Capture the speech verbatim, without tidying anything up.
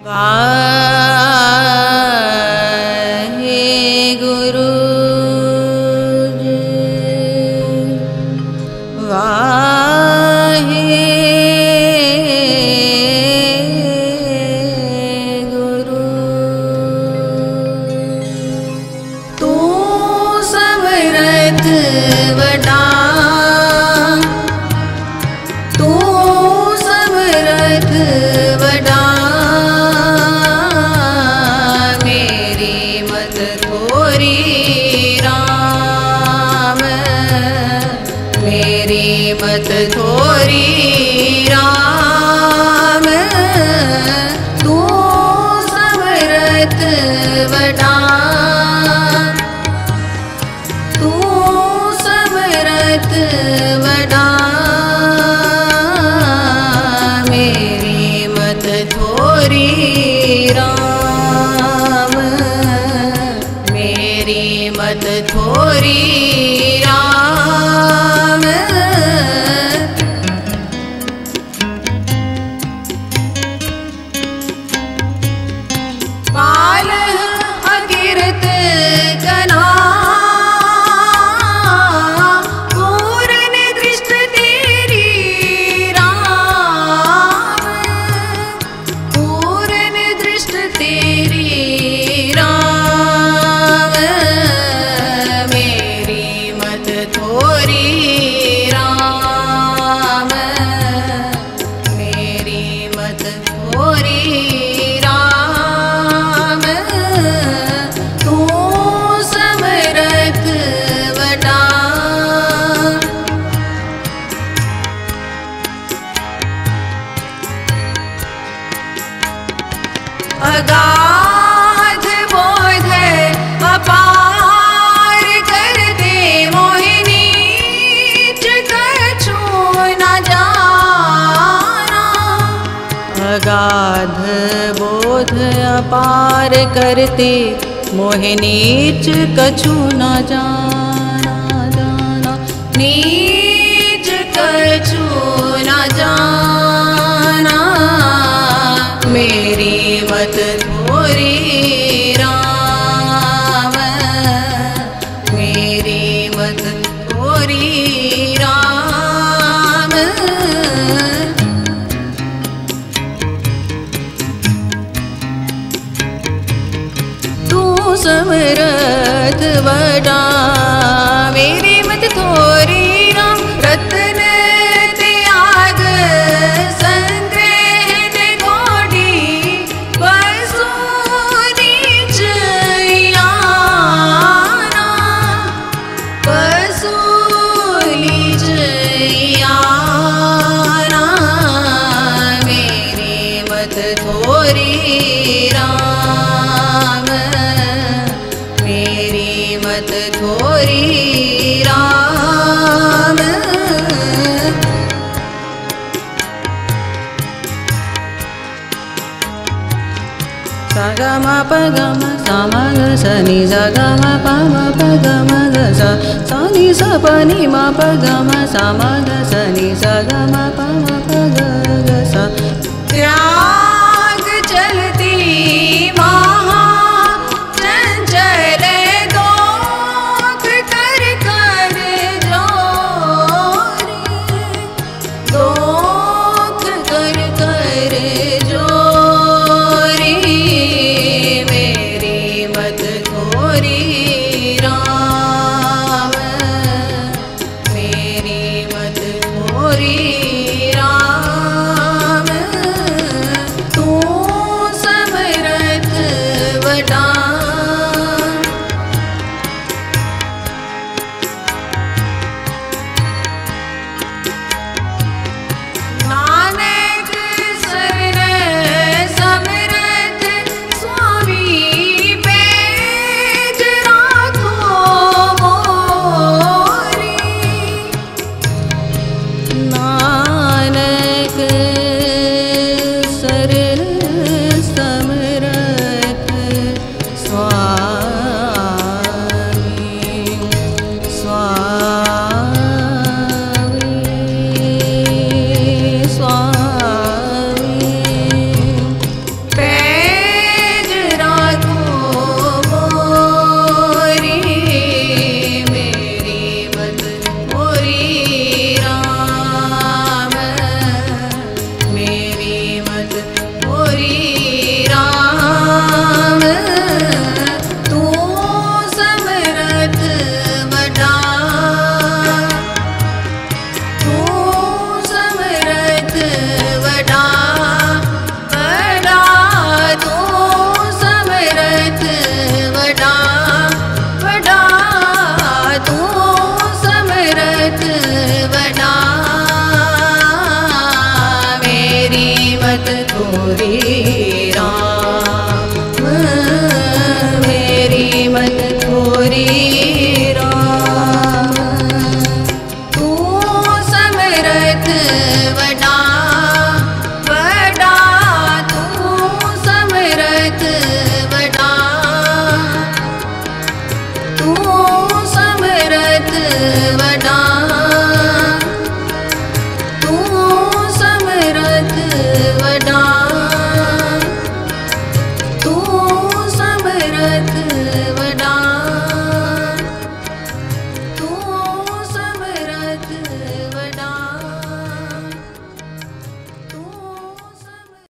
वाहेगुरु जी वाहेगुरु। तू समरथ वडा, तू समरथ वडा, मेरी मत थोरी राम, मेरी मत थोरी राम। तू समरथ वडा, तू समरथ वडा, मेरी मत थोरी राम, मेरी मत थोरी राम। पाल अकिरत कना, पूर्ण दृष्ट तेरी राम, पूर्ण दृष्ट तेरी राम, मेरी मत थोरी राम, मेरी मत थोरी राम। तू समरथ वडा, अगाध बोध अपार कर दे मोहिनी, कछु न जाना। अगाध बोध अपार करते मोहिनीच कछु न जाना, जाना नीच कछु न जाना, मेरी मत थोरी राम, मेरी मत थोरी राम। तू समरथ वडा, मेरी मत थोरी राम। रत्न त्याग संग्रह गोडी, बसु नीच याना, बसु नीच याना, मेरी मत थोरी राम, मेरी मत थोरी राम। सगम पगम समग सनि सगम पम पगम स सनि स पनि म पगम समग सनि सगम पम पग स। त्याग चलती महा चंचल दोख कर कर जोरी, दोख कर कर जोरी, मेरी मत थोरी राम, मेरी मत थोरी राम। तू समरथ वडा, नानक शरण समरथ स्वामी, पेज राखो मोरी। नानक शरण समरथ स्वामी, स्वामी स्वामी। छोरी राम मेरी मत छोरी राम तू समरथ